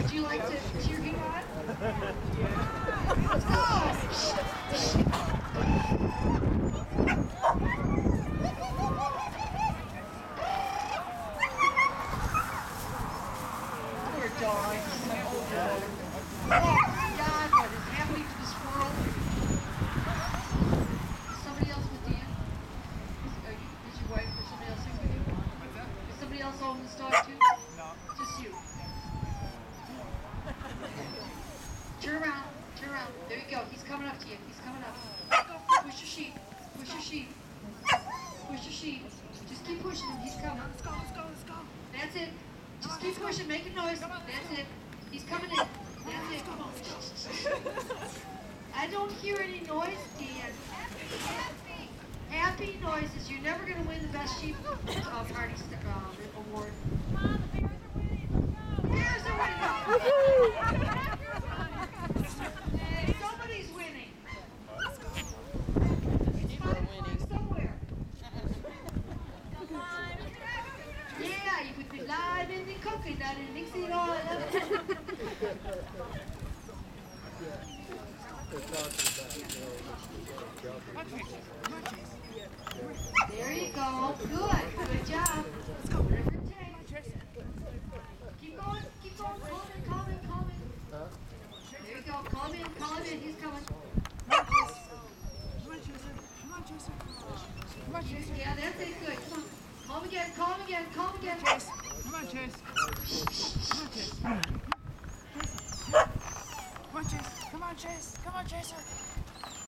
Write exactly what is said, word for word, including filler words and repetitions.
Would you like to cheer him on? Let's go! Poor dog. Oh my God, what is happening to this world? Is somebody else with Dan? Is, are you, is your wife or somebody else here with you? What's that? Is somebody else owning this dog too? No. Just you. Turn around. Turn around. There you go. He's coming up to you. He's coming up. Push your sheep. Push your sheep. Push your sheep. Just keep pushing him. He's coming. Let's go, let's go, let's go. That's it. Just keep pushing. Make a noise. That's it. He's coming in. That's it. Come on. I don't hear any noise, Dan. Happy. Happy noises. You're never going to win the best sheep uh, party uh, award. Mom, the Bears are winning. Let's go. Bears are winning. Somebody's winning. It's five o'clock somewhere. Yeah, you put the lime in the coconut and mix it all up. There you go. Good. Good job. Whatever it takes. Keep going. Keep going. Calm in, calm in, calm in. There you go. Calm in, calm in. He's coming. Come on, Chaser. Come on, Chaser. Come on, Chaser. Yeah, that's it. Good. Come on. Calm again, calm again, calm again. Chase. Come on, Chase. Come on, Chase. Come on, Chase. Come on, Chase. Come on, Chaser.